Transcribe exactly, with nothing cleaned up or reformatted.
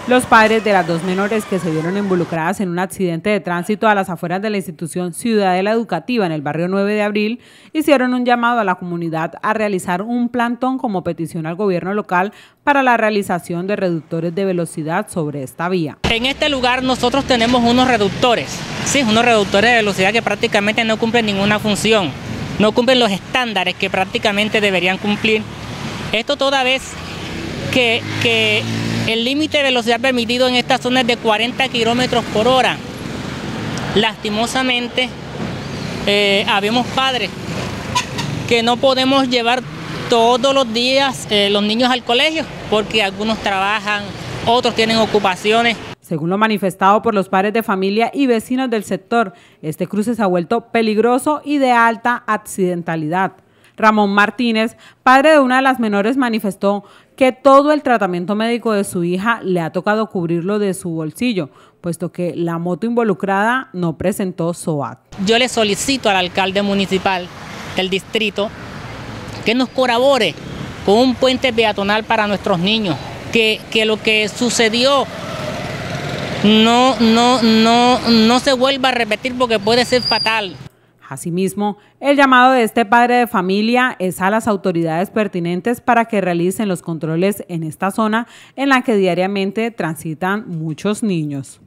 Los padres de las dos menores que se vieron involucradas en un accidente de tránsito a las afueras de la institución Ciudadela Educativa en el barrio nueve de abril hicieron un llamado a la comunidad a realizar un plantón como petición al gobierno local para la realización de reductores de velocidad sobre esta vía. En este lugar nosotros tenemos unos reductores, sí, unos reductores de velocidad que prácticamente no cumplen ninguna función, no cumplen los estándares que prácticamente deberían cumplir. Esto toda vez que... que el límite de velocidad permitido en esta zona es de cuarenta kilómetros por hora. Lastimosamente, eh, habemos padres que no podemos llevar todos los días eh, los niños al colegio porque algunos trabajan, otros tienen ocupaciones. Según lo manifestado por los padres de familia y vecinos del sector, este cruce se ha vuelto peligroso y de alta accidentalidad. Ramón Martínez, padre de una de las menores, manifestó que todo el tratamiento médico de su hija le ha tocado cubrirlo de su bolsillo, puesto que la moto involucrada no presentó S O A T. Yo le solicito al alcalde municipal del distrito que nos colabore con un puente peatonal para nuestros niños, que, que lo que sucedió no, no, no, no se vuelva a repetir porque puede ser fatal. Asimismo, el llamado de este padre de familia es a las autoridades pertinentes para que realicen los controles en esta zona en la que diariamente transitan muchos niños.